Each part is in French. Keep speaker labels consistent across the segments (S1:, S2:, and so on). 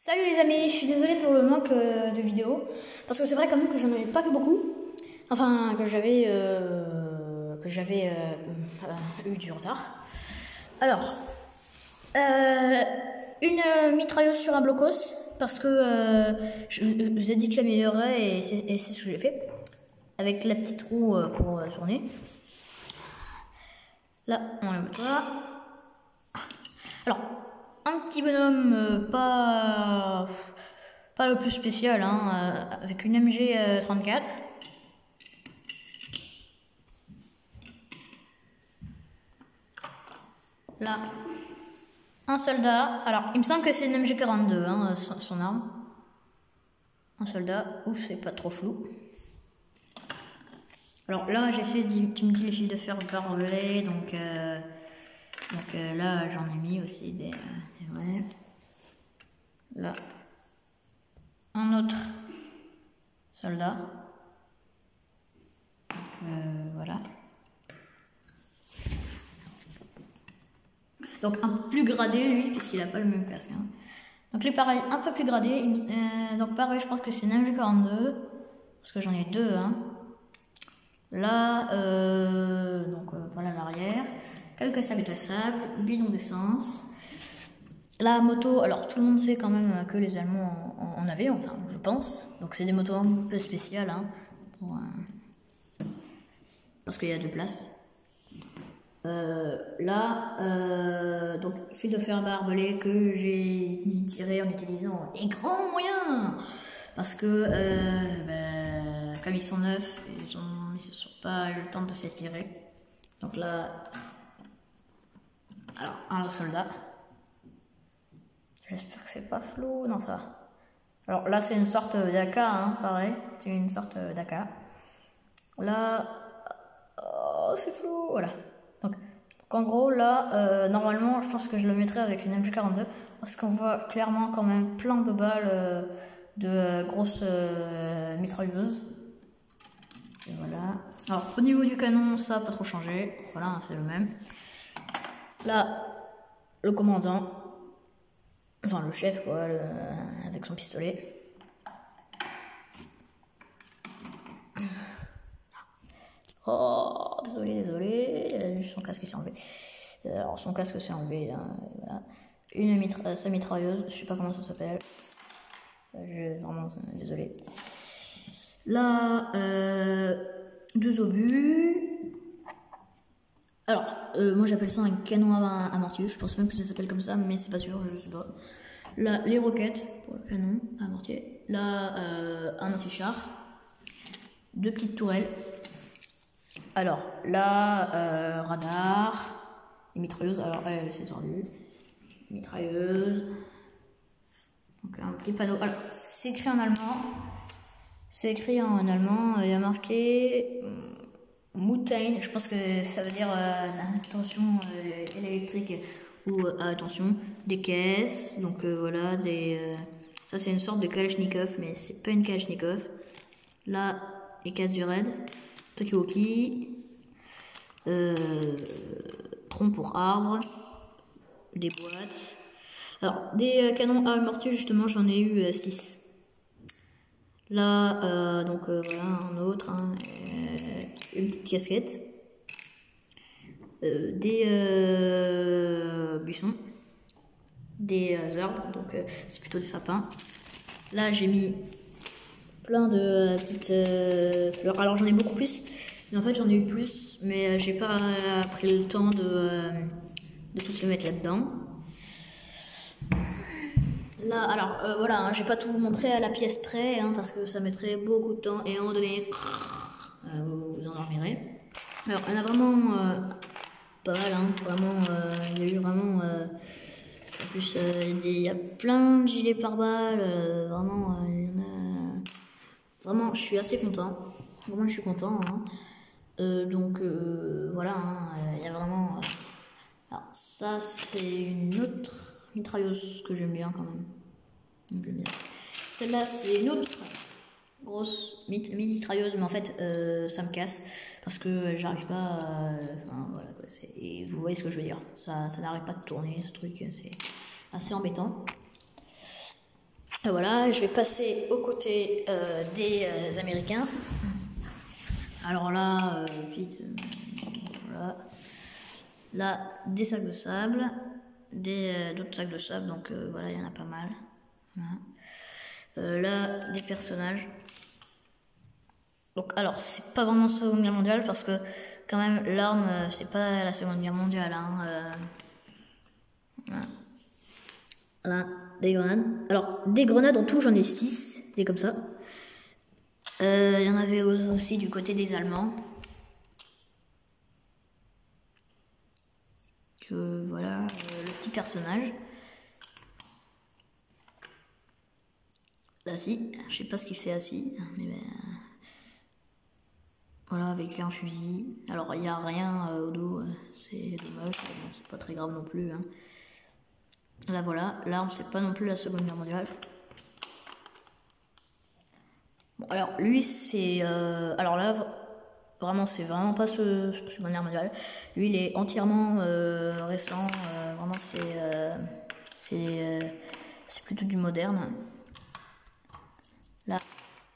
S1: Salut les amis, je suis désolée pour le manque de vidéos, parce que c'est vrai quand même que j'en avais pas fait beaucoup, enfin que j'avais eu du retard. Alors, une mitrailleuse sur un blocos, parce que je vous ai dit que je l'améliorerais et c'est ce que j'ai fait, avec la petite roue pour tourner. Là, on le voit. Alors, un petit bonhomme pas le plus spécial, hein, avec une MG34. Là, un soldat. Alors, il me semble que c'est une MG42, hein, son arme. Un soldat. Ouf, c'est pas trop flou. Alors là, j'ai fait tu me dis les fils de fer barbelés, donc là, j'en ai mis aussi des vrais. Là, un autre soldat. Voilà. Donc un peu plus gradé lui, puisqu'il n'a pas le même casque. Hein. Donc lui pareil, un peu plus gradé. Donc pareil, je pense que c'est une MG42, parce que j'en ai deux. Hein. Là, voilà l'arrière. Quelques sacs de sable, bidon d'essence. La moto, alors tout le monde sait quand même que les Allemands en avaient, enfin je pense. Donc c'est des motos un peu spéciales, hein, parce qu'il y a deux places. Donc fil de fer barbelé que j'ai tiré en utilisant les grands moyens, parce que comme ils sont neufs, ils ne se sont pas eu le temps de s'étirer. Donc là, alors un soldat. J'espère que c'est pas flou, non ça va. Alors là c'est une sorte d'AK, hein, pareil, c'est une sorte d'AK. Là, oh, c'est flou, voilà. Donc en gros là, normalement je pense que je le mettrais avec une MG42, parce qu'on voit clairement quand même plein de balles de grosses mitrailleuses. Et voilà. Alors au niveau du canon, ça n'a pas trop changé, voilà, c'est le même. Là, le commandant, enfin le chef quoi, avec son pistolet. Oh, désolé, juste son casque s'est enlevé. Alors son casque s'est enlevé, hein, voilà. Sa mitrailleuse, je sais pas comment ça s'appelle. Vraiment désolé. Là, deux obus. Alors, moi j'appelle ça un canon à mortier. Je pense même que ça s'appelle comme ça, mais c'est pas sûr, je sais pas. Là, les roquettes pour le canon à mortier. Là, un anti-char. Deux petites tourelles. Alors, là, radar. Les mitrailleuses. Alors, elle, c'est tordu. Mitrailleuse. Donc, un petit panneau. Alors, c'est écrit en allemand. C'est écrit en allemand. Il y a marqué Mutain. Je pense que ça veut dire attention électrique ou attention. Des caisses. Donc, voilà. Ça, c'est une sorte de Kalachnikov, mais c'est pas une Kalachnikov. Là, les caisses du raid. Tokiwoki, tronc pour arbre, des boîtes. Alors, des canons à mortier, justement, j'en ai eu 6. Là, voilà, un autre, hein, une petite casquette, des buissons, des arbres, donc c'est plutôt des sapins. Là, j'ai mis plein de petites fleurs. Alors j'en ai beaucoup plus, mais en fait j'en ai eu plus, mais j'ai pas pris le temps de tous les mettre là-dedans. Là, alors voilà, hein, je vais pas tout vous montrer à la pièce près, hein, parce que ça mettrait beaucoup de temps et à un moment donné, vous vous endormirez. Alors il y en a vraiment pas mal, hein, vraiment, il y a eu vraiment. En plus, il y a plein de gilets pare-balles, vraiment, il y en a. Vraiment, je suis assez content. Vraiment, je suis content. Hein. Voilà, hein, il y a vraiment. Alors, ça, c'est une autre mitrailleuse que j'aime bien quand même. J'aime bien. Celle-là, c'est une autre grosse mitrailleuse, mais en fait, ça me casse parce que j'arrive pas à. Enfin, voilà quoi. Et vous voyez ce que je veux dire. Ça n'arrête pas de tourner, ce truc. C'est assez embêtant. Et voilà, je vais passer aux côtés des Américains. Alors là, vite, voilà. Là, des sacs de sable, d'autres sacs de sable, donc voilà, il y en a pas mal. Voilà. Là, des personnages. Donc, alors, c'est pas vraiment Seconde Guerre mondiale parce que, quand même, l'arme, c'est pas la Seconde Guerre mondiale. Hein, voilà. Voilà, des grenades. Alors, des grenades en tout, j'en ai 6, des comme ça. Il y en avait aussi du côté des Allemands. Voilà, le petit personnage. Là, si, je sais pas ce qu'il fait assis, mais ben, voilà, avec un fusil. Alors, il n'y a rien au dos, c'est dommage, bon, c'est pas très grave non plus. Hein. Là, voilà, l'arme, c'est pas non plus la Seconde Guerre mondiale. Bon, alors, lui, c'est. Alors là, vraiment, c'est vraiment pas ce Seconde Guerre mondiale. Lui, il est entièrement récent. Vraiment, c'est plutôt du moderne. Là,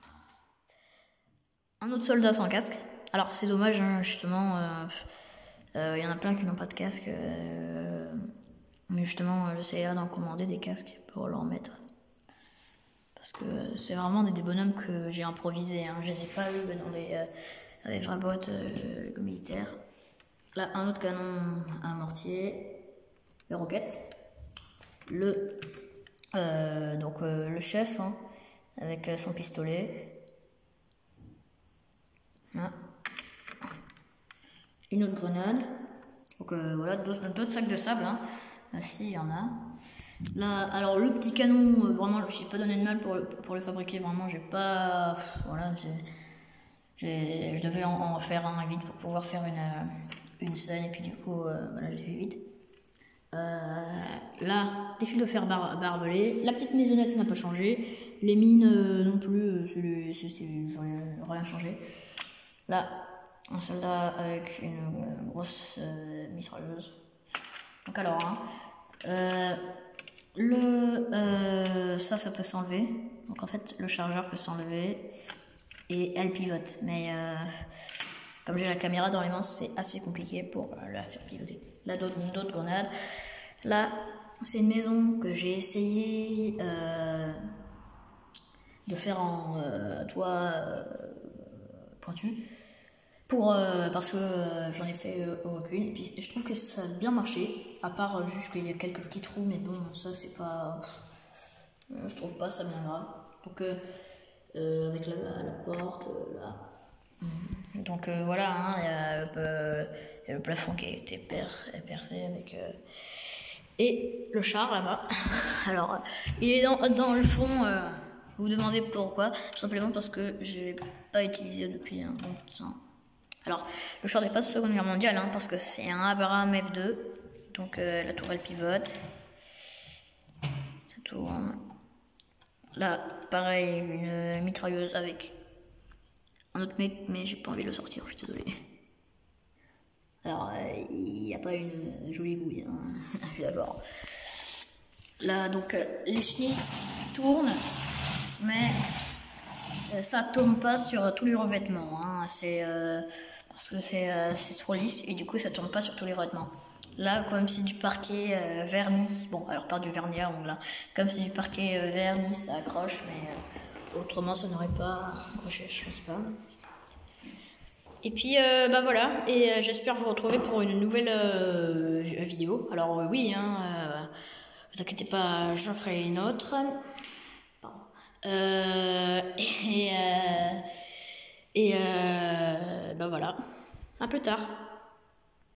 S1: un autre soldat sans casque. Alors, c'est dommage, hein, justement. Il y en a plein qui n'ont pas de casque. Mais justement, j'essaierai d'en commander des casques pour leur mettre. Parce que c'est vraiment des bonhommes que j'ai improvisés. Hein. Je les ai pas eu dans des vraies boîtes militaires. Là, un autre canon à mortier, le roquette, le chef hein, avec son pistolet. Là. Une autre grenade. Donc voilà, d'autres sacs de sable. Hein. Là, si, il y en a. Là, alors le petit canon, vraiment, je n'ai pas donné de mal pour le fabriquer. Vraiment, j'ai pas. Voilà, je devais en faire un vite pour pouvoir faire une scène. Et puis du coup, voilà, j'ai fait vite. Là, des fils de fer barbelés. La petite maisonnette, ça n'a pas changé. Les mines non plus, c'est rien changé. Là, un soldat avec une grosse mitrailleuse. Donc alors, hein, ça peut s'enlever. Donc en fait, le chargeur peut s'enlever et elle pivote. Mais comme j'ai la caméra dans les mains, c'est assez compliqué pour la faire pivoter. Là, d'autres grenades. Là, c'est une maison que j'ai essayé de faire en toit pointu. Parce que j'en ai fait aucune. Et puis je trouve que ça a bien marché. À part juste qu'il y a quelques petits trous. Mais bon, ça c'est pas. Je trouve pas ça bien grave. Donc, avec la porte, là. Donc voilà, hein, il y a le plafond qui a été percé avec. Et le char là-bas. Alors, il est dans le fond. Vous vous demandez pourquoi? Tout simplement parce que je l'ai pas utilisé depuis un bon temps. Alors, le char n'est pas de Seconde Guerre mondiale, hein, parce que c'est un Abrams F2. Donc la tourelle pivote. Ça tourne. Là, pareil, une mitrailleuse avec un autre mec, mais j'ai pas envie de le sortir, je suis désolé. Alors, il n'y a pas une jolie bouille, hein. Je suis d'accord. Là, donc, les chenilles tournent, mais ça tourne pas sur tous les revêtements. Hein. Parce que c'est trop lisse et du coup, ça tourne pas sur tous les revêtements. Là, comme c'est du parquet verni, bon, alors pas du vernis à ongles, hein. Comme c'est du parquet verni, ça accroche, mais autrement, ça n'aurait pas accroché, je pense pas. Et puis, bah voilà, et j'espère vous retrouver pour une nouvelle vidéo. Alors oui, hein, vous inquiétez pas, j'en ferai une autre. Pardon. Bah voilà, à plus tard.